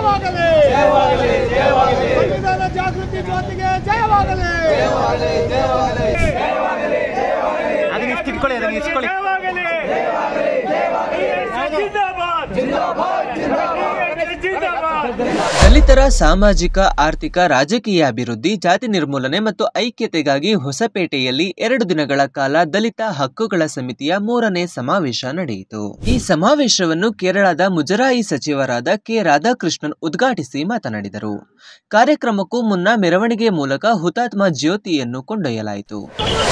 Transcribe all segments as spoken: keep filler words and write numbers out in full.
ಜಯವಾಗಲಿ ಸಂವಿಧಾನ ಜಾಗೃತಿ ಜ್ಯೋತಿಗೆ ಜಯವಾಗಲಿ ಅದನ್ನ ಇಟ್ಕೊಳ್ಳಿ ಅದನ್ನ ಇಟ್ಕೊಳ್ಳಿ ದಲಿತರ ಸಾಮಾಜಿಕ ಆರ್ಥಿಕ ರಾಜಕೀಯ ಅಭಿವೃದ್ಧಿ ಜಾತಿ ನಿರ್ಮೂಲನೆ ಮತ್ತು ಐಕ್ಯತೆಗಾಗಿ ಹೊಸಪೇಟೆಯಲ್ಲಿ ಎರಡು ದಿನಗಳ ಕಾಲ ದಲಿತ ಹಕ್ಕುಗಳ ಸಮಿತಿಯ ಮೂರನೇ ಸಮಾವೇಶ ನಡೆಯಿತು. ಈ ಸಮಾವೇಶವನ್ನು ಕೇರಳದ ಮುಜರಾಯಿ ಸಚಿವರಾದ ಕೆ ರಾಧಾಕೃಷ್ಣನ್ ಉದ್ಘಾಟಿಸಿ ಮಾತನಾಡಿದರು. ಕಾರ್ಯಕ್ರಮಕ್ಕೂ ಮುನ್ನ ಮೆರವಣಿಗೆ ಮೂಲಕ ಹುತಾತ್ಮ ಜ್ಯೋತಿಯನ್ನು ಕೊಂಡೊಯ್ಯಲಾಯಿತು.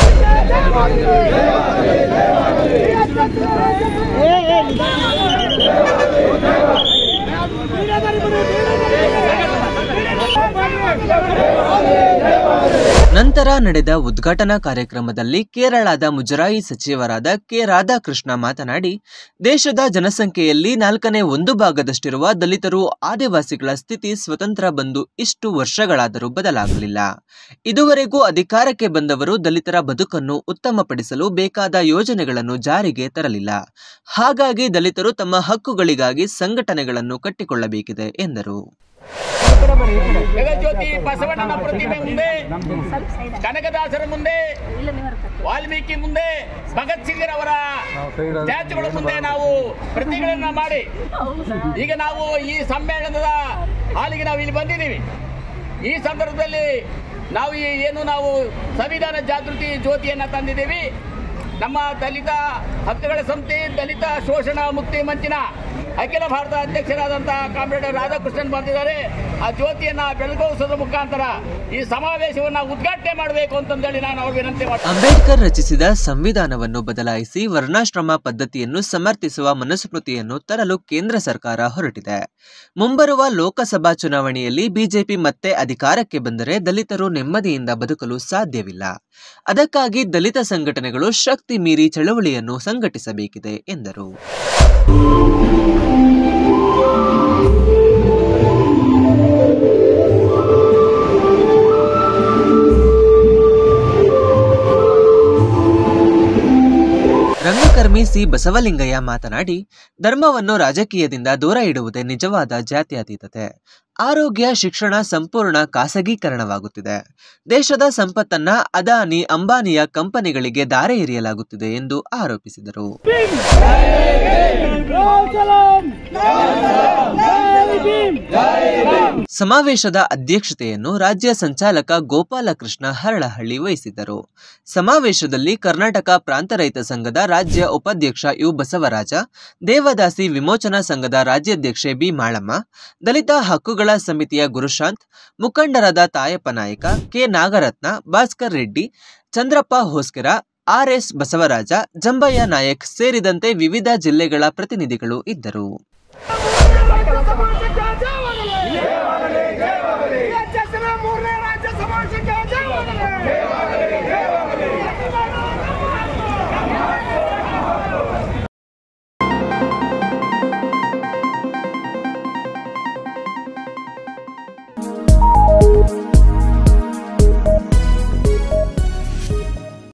ನಂತರ ನಡೆದ ಉದ್ಘಾಟನಾ ಕಾರ್ಯಕ್ರಮದಲ್ಲಿ ಕೇರಳದ ಮುಜರಾಯಿ ಸಚಿವರಾದ ಕೆ ರಾಧಾಕೃಷ್ಣ ಮಾತನಾಡಿ, ದೇಶದ ಜನಸಂಖ್ಯೆಯಲ್ಲಿ ನಾಲ್ಕನೇ ಒಂದು ಭಾಗದಷ್ಟಿರುವ ದಲಿತರು ಆದಿವಾಸಿಗಳ ಸ್ಥಿತಿ ಸ್ವತಂತ್ರ ಬಂದು ಇಷ್ಟು ವರ್ಷಗಳಾದರೂ ಬದಲಾಗಲಿಲ್ಲ. ಇದುವರೆಗೂ ಅಧಿಕಾರಕ್ಕೆ ಬಂದವರು ದಲಿತರ ಬದುಕನ್ನು ಉತ್ತಮಪಡಿಸಲು ಬೇಕಾದ ಯೋಜನೆಗಳನ್ನು ಜಾರಿಗೆ ತರಲಿಲ್ಲ. ಹಾಗಾಗಿ ದಲಿತರು ತಮ್ಮ ಹಕ್ಕುಗಳಿಗಾಗಿ ಸಂಘಟನೆಗಳನ್ನು ಕಟ್ಟಿಕೊಳ್ಳಬೇಕಿದೆ ಎಂದರು. ಜಗಜ್ಯೋತಿ ಬಸವಣ್ಣನ ಪ್ರತಿಮೆ ಮುಂದೆ, ಕನಕದಾಸರ ಮುಂದೆ, ವಾಲ್ಮೀಕಿ ಮುಂದೆ, ಭಗತ್ ಸಿಂಗ್ರವರ ಸ್ಟ್ಯಾಚ್ಯುಗಳ ಮುಂದೆ ನಾವು ಪ್ರತಿಗಳನ್ನ ಮಾಡಿ ಈಗ ನಾವು ಈ ಸಮ್ಮೇಳನದ ಹಾಲಿಗೆ ನಾವು ಇಲ್ಲಿ ಬಂದಿದ್ದೀವಿ. ಈ ಸಂದರ್ಭದಲ್ಲಿ ನಾವು ಈ ಏನು ನಾವು ಸಂವಿಧಾನ ಜಾಗೃತಿ ಜ್ಯೋತಿಯನ್ನ ತಂದಿದ್ದೀವಿ. ನಮ್ಮ ದಲಿತ ಹಕ್ಕುಗಳ ಸಮಿತಿ, ದಲಿತ ಶೋಷಣಾ ಮುಕ್ತಿ ಮಂಚಿನ ಅಖಿಲ ಭಾರತ ಅಧ್ಯಕ್ಷರಾದಂತಹ ಕಾಮ್ರೇಡ್ ರಾಧಾಕೃಷ್ಣನ್ ಬಂದಿದ್ದಾರೆ. ಆ ಜ್ಯೋತಿಯನ್ನ ಬೆಳಗೋಸದ ಮುಖಾಂತರ ಈ ಸಮಾವೇಶವನ್ನ ಉದ್ಘಾಟನೆ ಮಾಡಬೇಕು ಅಂತಂದೇಳಿ ನಾನು ಅವ್ರಿಗೆ ವಿನಂತಿ ಮಾಡ್ತೀನಿ. ಅಂಬೇಡ್ಕರ್ ರಚಿಸಿದ ಸಂವಿಧಾನವನ್ನು ಬದಲಾಯಿಸಿ ವರ್ಣಾಶ್ರಮ ಪದ್ಧತಿಯನ್ನು ಸಮರ್ಥಿಸುವ ಮನುಸ್ಮೃತಿಯನ್ನು ತರಲು ಕೇಂದ್ರ ಸರ್ಕಾರ ಹೊರಟಿದೆ. ಮುಂಬರುವ ಲೋಕಸಭಾ ಚುನಾವಣೆಯಲ್ಲಿ ಬಿಜೆಪಿ ಮತ್ತೆ ಅಧಿಕಾರಕ್ಕೆ ಬಂದರೆ ದಲಿತರು ನೆಮ್ಮದಿಯಿಂದ ಬದುಕಲು ಸಾಧ್ಯವಿಲ್ಲ. ಅದಕ್ಕಾಗಿ ದಲಿತ ಸಂಘಟನೆಗಳು ಶಕ್ತಿ ಮೀರಿ ಚಳವಳಿಯನ್ನು ಸಂಘಟಿಸಬೇಕಿದೆ ಎಂದರು. ರಂಗಕರ್ಮಿ ಸಿ ಬಸವಲಿಂಗಯ್ಯ ಮಾತನಾಡಿ, ಧರ್ಮವನ್ನು ರಾಜಕೀಯದಿಂದ ದೂರ ಇಡುವುದೇ ನಿಜವಾದ ಜಾತ್ಯತೀತತೆ. ಆರೋಗ್ಯ, ಶಿಕ್ಷಣ ಸಂಪೂರ್ಣ ಖಾಸಗೀಕರಣವಾಗುತ್ತಿದೆ. ದೇಶದ ಸಂಪತ್ತನ್ನ ಅದಾನಿ, ಅಂಬಾನಿಯ ಕಂಪನಿಗಳಿಗೆ ದಾರೆ ಎರೆಯಲಾಗುತ್ತಿದೆ ಎಂದು ಆರೋಪಿಸಿದರು. ಸಮಾವೇಶದ ಅಧ್ಯಕ್ಷತೆಯನ್ನು ರಾಜ್ಯ ಸಂಚಾಲಕ ಗೋಪಾಲಕೃಷ್ಣ ಹರಳಹಳ್ಳಿ ವಹಿಸಿದ್ದರು. ಸಮಾವೇಶದಲ್ಲಿ ಕರ್ನಾಟಕ ಪ್ರಾಂತ ರೈತ ಸಂಘದ ರಾಜ್ಯ ಉಪಾಧ್ಯಕ್ಷ ಯು ಬಸವರಾಜ, ದೇವದಾಸಿ ವಿಮೋಚನಾ ಸಂಘದ ರಾಜ್ಯಾಧ್ಯಕ್ಷೆ ಬಿ ಮಾಳಮ್ಮ, ದಲಿತ ಹಕ್ಕುಗಳ ಸಮಿತಿಯ ಗುರುಶಾಂತ್, ಮುಖಂಡರಾದ Tayappa Nayaka, K Nagaratna, Bhaskar Reddy, Chandrappa Hoskera, R S Basavaraja, Jambayya Nayak ಸೇರಿದಂತೆ ವಿವಿಧ ಜಿಲ್ಲೆಗಳ ಪ್ರತಿನಿಧಿಗಳು ಇದ್ದರು.